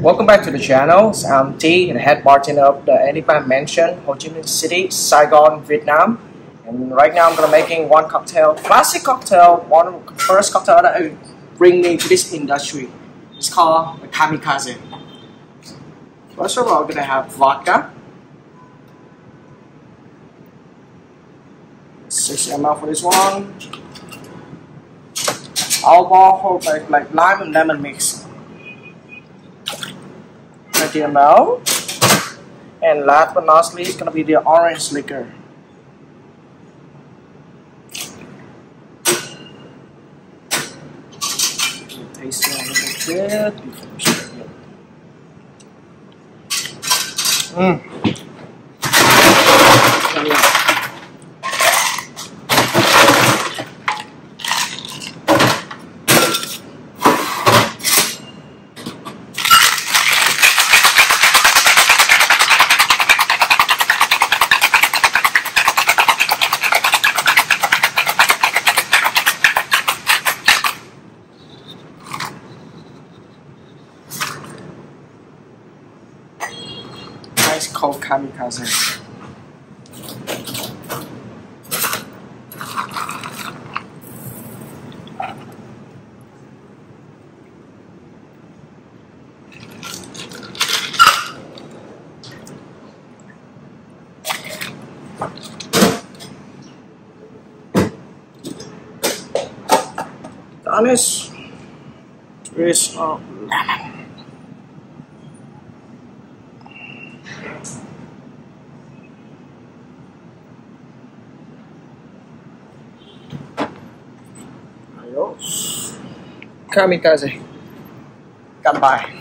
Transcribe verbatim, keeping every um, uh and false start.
Welcome back to the channel. I'm T, the head bartender of the Enigma Mansion, Ho Chi Minh City, Saigon, Vietnam. And right now I'm gonna making one cocktail, classic cocktail, one of the first cocktail that bring me to this industry. It's called the Kamikaze. First of all, we're gonna have vodka, six milliliters for this one. Alcohol like, like lime and lemon mix. twenty milliliters. And last but not least, it's gonna be the orange liquor. Taste it a little bit before we start it. Mmm. Nice cold Kamikaze. Garnish twist of lemon. Adios. Kamikaze. Goodbye.